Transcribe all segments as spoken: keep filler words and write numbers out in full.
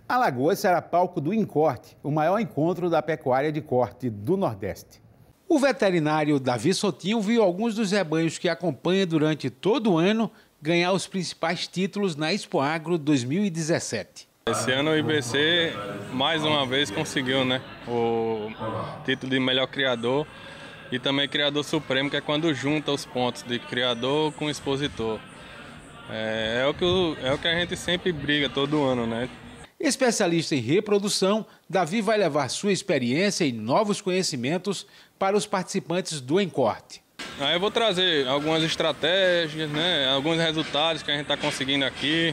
Alagoas será palco do Incorte, o maior encontro da pecuária de corte do Nordeste. O veterinário Davi Sotinho viu alguns dos rebanhos que acompanha durante todo o ano ganhar os principais títulos na Expo Agro dois mil e dezessete. Esse ano o I B C mais uma vez conseguiu, né, o título de melhor criador e também criador supremo, que é quando junta os pontos de criador com expositor. É, é, o, que o, é o que a gente sempre briga todo ano, né? Especialista em reprodução, Davi vai levar sua experiência e novos conhecimentos para os participantes do Encorte. Aí eu vou trazer algumas estratégias, né, alguns resultados que a gente está conseguindo aqui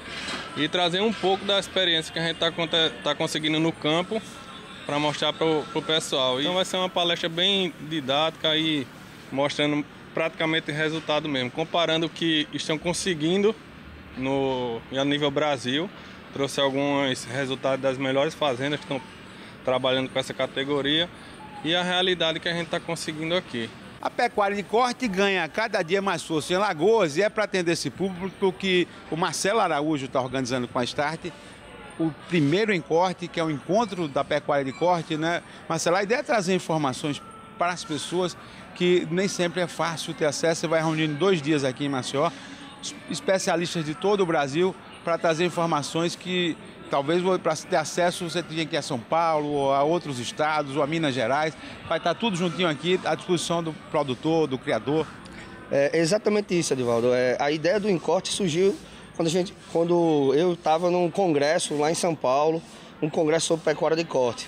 e trazer um pouco da experiência que a gente está tá conseguindo no campo para mostrar para o pessoal. Então vai ser uma palestra bem didática e mostrando praticamente o resultado mesmo, comparando o que estão conseguindo no, a nível Brasil. Trouxe alguns resultados das melhores fazendas que estão trabalhando com essa categoria e a realidade que a gente está conseguindo aqui. A pecuária de corte ganha cada dia mais força em Alagoas e é para atender esse público que o Marcelo Araújo está organizando com a Start o primeiro Encorte, que é o encontro da pecuária de corte, né? Marcelo, a ideia é trazer informações para as pessoas que nem sempre é fácil ter acesso. Você vai reunir em dois dias aqui em Maceió especialistas de todo o Brasil para trazer informações que talvez para ter acesso você tenha que ir a São Paulo, ou a outros estados, ou a Minas Gerais. Vai estar tudo juntinho aqui à disposição do produtor, do criador. É exatamente isso, Edivaldo. É, a ideia do Encorte surgiu quando, a gente, quando eu estava num congresso lá em São Paulo, um congresso sobre pecuária de corte.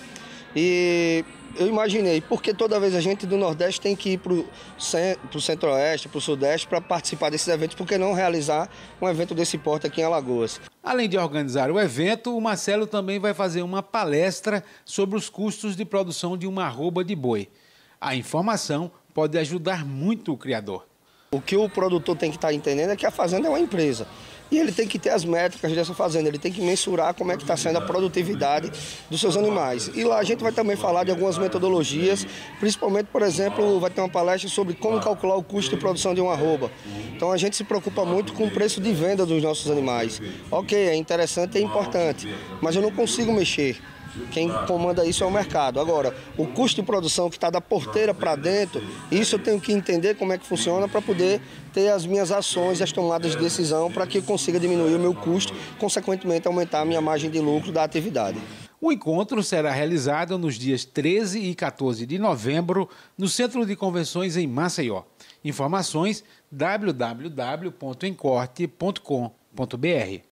E eu imaginei, porque toda vez a gente do Nordeste tem que ir para o Centro-Oeste, para o Sudeste, para participar desses eventos, por que não realizar um evento desse porte aqui em Alagoas? Além de organizar o evento, o Marcelo também vai fazer uma palestra sobre os custos de produção de uma arroba de boi. A informação pode ajudar muito o criador. O que o produtor tem que estar entendendo é que a fazenda é uma empresa. E ele tem que ter as métricas dessa fazenda, ele tem que mensurar como é que está sendo a produtividade dos seus animais. E lá a gente vai também falar de algumas metodologias, principalmente, por exemplo, vai ter uma palestra sobre como calcular o custo de produção de uma arroba. Então a gente se preocupa muito com o preço de venda dos nossos animais. Ok, é interessante e é importante, mas eu não consigo mexer. Quem comanda isso é o mercado. Agora, o custo de produção que está da porteira para dentro, isso eu tenho que entender como é que funciona para poder ter as minhas ações e as tomadas de decisão para que eu consiga diminuir o meu custo, consequentemente aumentar a minha margem de lucro da atividade. O encontro será realizado nos dias treze e quatorze de novembro no Centro de Convenções em Maceió. Informações w w w ponto encorte ponto com ponto br.